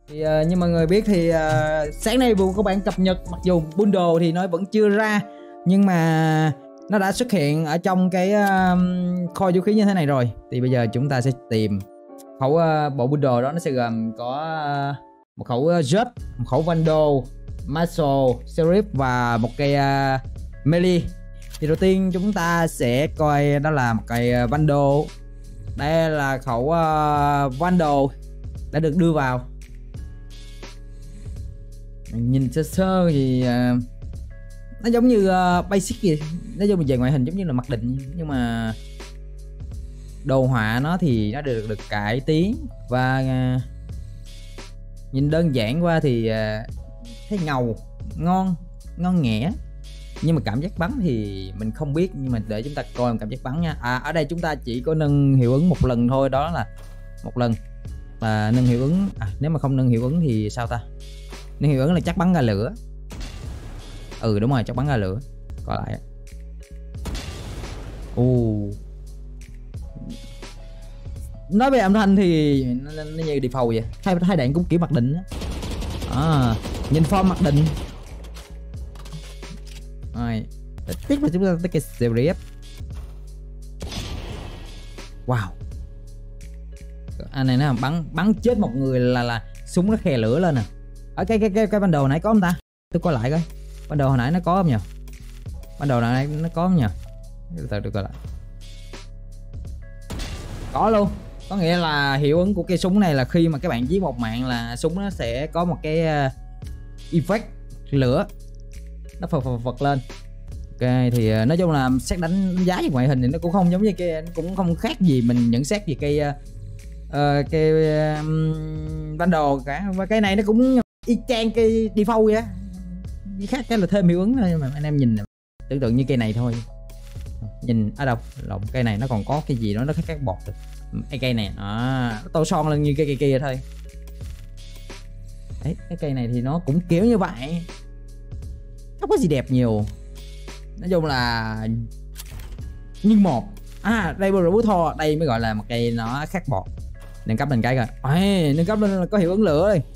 Thì như mọi người biết thì sáng nay vừa có bản cập nhật, mặc dù bundle thì nó vẫn chưa ra nhưng mà nó đã xuất hiện ở trong cái kho vũ khí như thế này rồi. Thì bây giờ chúng ta sẽ tìm khẩu bộ bundle đó, nó sẽ gồm có một khẩu Jet, một khẩu Vandal, Marshal, Sheriff và một cây melee. Thì đầu tiên chúng ta sẽ coi đó là một cây Vandal. Đây là khẩu Vandal đã được đưa vào. Nhìn sơ sơ thì nó giống như basic gì, nó giống về ngoại hình giống như là mặc định, nhưng mà đồ họa nó thì nó được cải tiến và nhìn đơn giản qua thì thấy ngầu, ngon nghẻ, nhưng mà cảm giác bắn thì mình không biết, nhưng mà để chúng ta coi cảm giác bắn nha. Ở đây chúng ta chỉ có nâng hiệu ứng một lần thôi, đó là một lần. Và nâng hiệu ứng nếu mà không nâng hiệu ứng thì sao ta? Nâng hiệu ứng là chắc bắn ra lửa. Đúng rồi, chắc bắn ra lửa. Coi lại. Nói về âm thanh thì nó như default vậy. Hai đạn cũng kiểu mặc định á. Nhìn form mặc định. Rồi, tiếp là chúng ta tới cái series. Wow. Anh này nó bắn chết một người là súng nó khè lửa lên nè. Ở cái ban đầu nãy có không ta? Tôi coi lại coi. Ban đầu hồi nãy nó có không nhỉ? Ban đầu nãy nó có không nhỉ? Tôi coi lại. Có luôn. Có nghĩa là hiệu ứng của cây súng này là khi mà các bạn giết một mạng là súng nó sẽ có một cái effect lửa nó phật lên. Ok, thì nói chung là xét đánh giá về ngoại hình thì nó cũng không giống như cái, nó cũng không khác gì mình nhận xét về cây ban đồ cả. Và cái này nó cũng y chang cây default vậy á, khác cái là thêm hiệu ứng thôi. Mà anh em nhìn tưởng tượng như cây này thôi, nhìn ở đâu lộn, cây này nó còn có cái gì đó nó khác bọt được. Cây này nó tô son lên như cây kia thôi. Đấy, cái cây này thì nó cũng kiểu như vậy, không có gì đẹp nhiều. Nói chung là nhưng một đây bộ rủ thò, đây mới gọi là một cây nó khác bọt. Nâng cấp lên cái rồi, nâng cấp lên là có hiệu ứng lửa đi.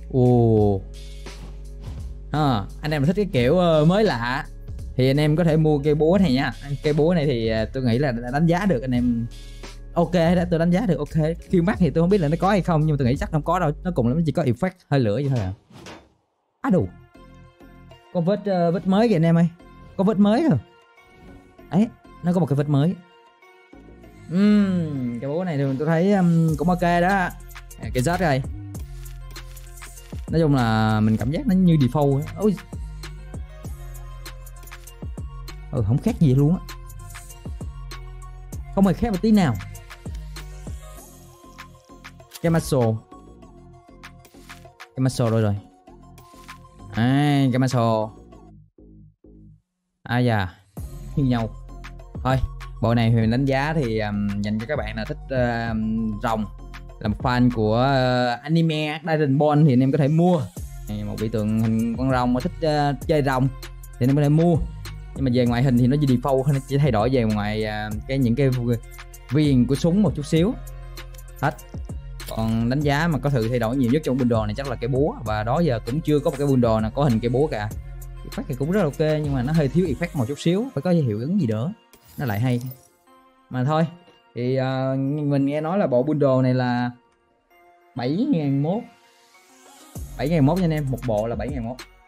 Anh em thích cái kiểu mới lạ thì anh em có thể mua cây búa này nha. Cây búa này thì tôi nghĩ là đánh giá được anh em. Ok đó, tôi đánh giá được ok. Q Max thì tôi không biết là nó có hay không, nhưng mà tôi nghĩ chắc không có đâu. Nó cùng lắm chỉ có effect hơi lửa vậy thôi đủ. Có vết mới kìa anh em ơi, có vết mới rồi ấy, nó có một cái vết mới. Cái búa này thì tôi thấy cũng ok đó. Cái rớt rồi, nói chung là mình cảm giác nó như default ấy. Không khác gì luôn á, không hề khác một tí nào. Cái muscle rồi cái muscle như nhau thôi. Bộ này thì mình đánh giá thì dành cho các bạn nào thích rồng, là một fan của anime Dragon Ball thì anh em có thể mua. Một biểu tượng hình con rồng mà thích chơi rồng thì anh em có thể mua. Nhưng mà về ngoại hình thì nó chỉ default, nó chỉ thay đổi về ngoài những cái viền của súng một chút xíu hết. Còn đánh giá mà có sự thay đổi nhiều nhất trong bundle này chắc là cái búa, và đó giờ cũng chưa có một cái bundle nào có hình cái búa cả. Effect thì cũng rất là ok, nhưng mà nó hơi thiếu effect một chút xíu, phải có hiệu ứng gì nữa nó lại hay. Mà thôi thì mình nghe nói là bộ bundle này là 7.001 nha anh em, một bộ là 7.001.